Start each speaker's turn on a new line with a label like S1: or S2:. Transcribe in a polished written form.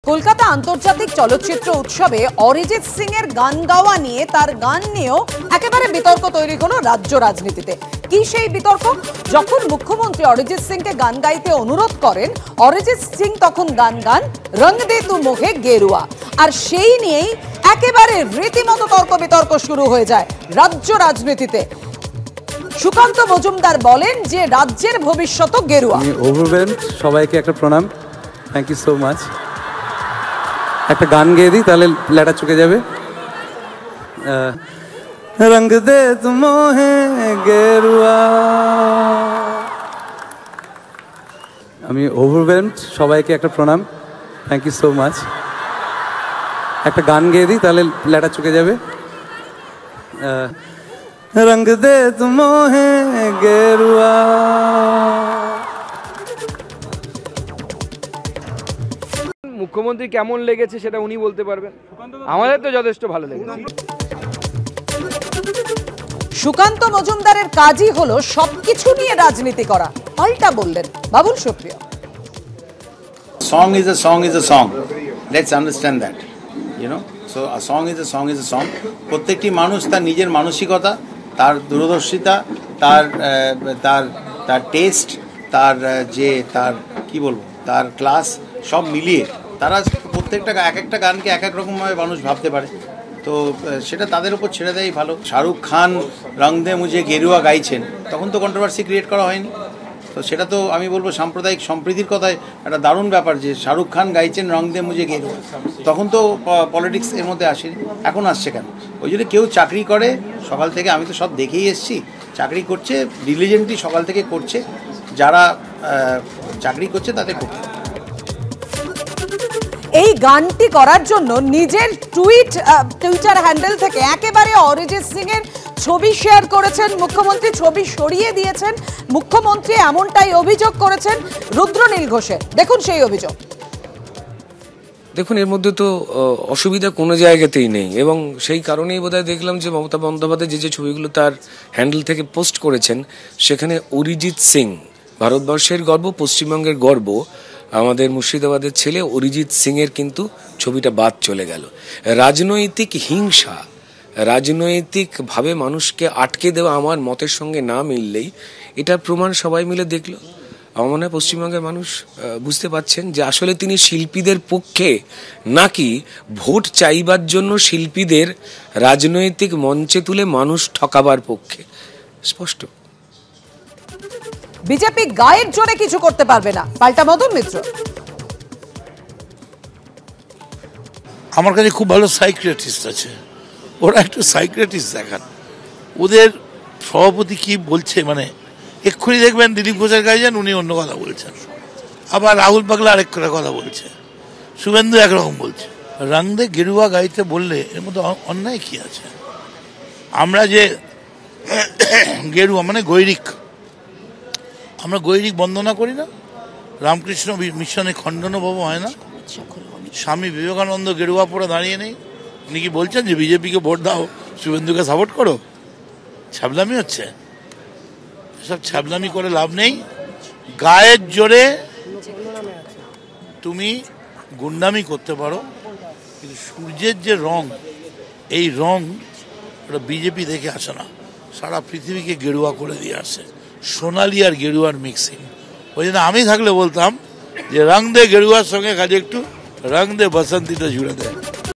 S1: কলকাতা আন্তর্জাতিক চলচ্চিত্র উৎসবে অরিজিৎ সিং এর গান গাওয়া নিয়ে তার গান নিয়েও একেবারে বিতর্ক তৈরি হলো রাজ্য রাজনীতিতে। কি সেই বিতর্ক? যখন মুখ্যমন্ত্রী অরিজিৎ সিংকে গান গাইতে অনুরোধ করেন, অরিজিৎ সিং তখন গান গান রং দে তু মুহে গেরুয়া, আর সেই নিয়েই একেবারে রীতিমতো তর্ক বিতর্ক শুরু হয়ে যায় রাজ্য রাজনীতিতে। সুকান্ত মজুমদার বলেন যে রাজ্যের ভবিষ্যৎ গেরুয়া।
S2: সবাইকে একটা প্রণাম, থ্যাংক ইউ সো মাচ। একটা গান গেয়ে দিই, তাহলে লেটা চুকে যাবে। রং দে তু মোহে গেরুয়া। আমি ওভারওয়েলমড, সবাইকে একটা প্রণাম, থ্যাংক ইউ সো মাচ। একটা গান গেয়ে দিই, তাহলে লেটা চুকে যাবে। রং দে তু মোহে গেরুয়া।
S3: মুখ্যমন্ত্রী কেমন লেগেছে সেটা উনি বলতে পারবেন, আমাদের তো যথেষ্ট ভালো লেগেছে।
S1: সুকান্ত মজুমদারের কাজই হলো সবকিছু নিয়ে রাজনীতি করা, পাল্টা বললেন Babul Supriyo.
S4: Song is a song is a song. Let's understand that. You know, so a song is a song is a song. প্রত্যেকটি মানুষ তার নিজের মানসিকতা, তার দূরদর্শিতা, তার তার তার টেস্ট, তার যে তার কি বলবো, তার ক্লাস সব মিলিয়ে তারা প্রত্যেকটা এক একটা গানকে এক এক রকমভাবে মানুষ ভাবতে পারে। তো সেটা তাদের উপর ছেড়ে দেয় ভালো। শাহরুখ খান রং দে মুঝে গেরুয়া গাইছেন, তখন তো কন্ট্রোভার্সি ক্রিয়েট করা হয়নি। তো সেটা তো আমি বলবো সাম্প্রদায়িক সম্প্রীতির কথায় একটা দারুণ ব্যাপার যে শাহরুখ খান গাইছেন রং দে মুঝে গেরুয়া, তখন তো পলিটিক্স এর মধ্যে আসেনি, এখন আসছে কেন? ওই জন্য কেউ চাকরি করে সকাল থেকে, আমি তো সব দেখেই এসেছি, চাকরি করছে ডিলিজেন্টলি সকাল থেকে করছে, যারা চাকরি করছে তাদের করতে।
S1: এই গানটি করার জন্য নিজের টুইটার হ্যান্ডেল থেকে একেবারে অরিজিৎ সিং এর ছবি শেয়ার করেছেন মুখ্যমন্ত্রী, ছবি সরিয়ে দিয়েছেন মুখ্যমন্ত্রী, এমনটাই অভিযোগ করেছেন রুদ্রনীল ঘোষের। দেখুন সেই অভিযোগ।
S5: দেখুন, এর মধ্যে তো অসুবিধা কোনো জায়গাতেই নেই, এবং সেই কারণেই বোধহয় দেখলাম যে মমতা বন্দ্যোপাধ্যায় যে ছবিগুলো তার হ্যান্ডেল থেকে পোস্ট করেছেন, সেখানে অরিজিৎ সিং ভারতবর্ষের গর্ব, পশ্চিমবঙ্গের গর্ব, আমাদের মুর্শিদাবাদের ছেলে অরিজিৎ সিং এর কিন্তু ছবিটা বাদ চলে গেল। রাজনৈতিক হিংসা, রাজনৈতিকভাবে মানুষকে আটকে দেওয়া আমার মতের সঙ্গে না মিললেই এটার প্রমাণ সবাই মিলে দেখলো। আমার মনে হয় পশ্চিমবঙ্গের মানুষ বুঝতে পারছেন যে আসলে তিনি শিল্পীদের পক্ষে নাকি ভোট চাইবার জন্য শিল্পীদের রাজনৈতিক মঞ্চে তুলে মানুষ ঠকাবার পক্ষে। স্পষ্ট।
S1: বিজেপি গায়ের জোরে কিছু করতে পারবে না, পাল্টা মদন মিত্র।
S6: আমার কাছে খুব ভালো সাইকিয়াট্রিস্ট আছে, ওরা একটু সাইকিয়াট্রিস্ট দেখান। ওদের সভাপতি কি বলছে, মানে এক্ষুনি দেখবেন দিলীপ ঘোষের কাছে যান, উনি অন্য কথা বলছেন, আবার রাহুল পাগলা আরেক কথা বলছে, শুভেন্দু একরকম বলছে। রং দে গেরুয়া গাইতে বললে এর মধ্যে অন্যায় কি আছে? আমরা যে গেরুয়া মানে গৈরিক, আমরা গৈরিক বন্দনা করি না? রামকৃষ্ণ মিশনে খণ্ডনবাবু হয় না? স্বামী বিবেকানন্দ গেরুয়া পরে দাঁড়িয়ে নেই, উনি কি বলছেন যে বিজেপিকে ভোট দাও, শুভেন্দুকে সাপোর্ট করো? ছ্যাবলামি হচ্ছে, এসব ছ্যাবলামি করে লাভ নেই। গায়ের জোরে তুমি গুন্ডামি করতে পারো, কিন্তু সূর্যের যে রং, এই রং ওটা বিজেপি দেখে আসে না, সারা পৃথিবীকে গেরুয়া করে দিয়ে আসে, সোনালি আর গেরুয়ার মিক্সিং। ওই জন্য আমি থাকলে বলতাম যে রং দে গেরুয়ার সঙ্গে কাজে একটু রং দে বসন্তিটা জুড়ে দেয়।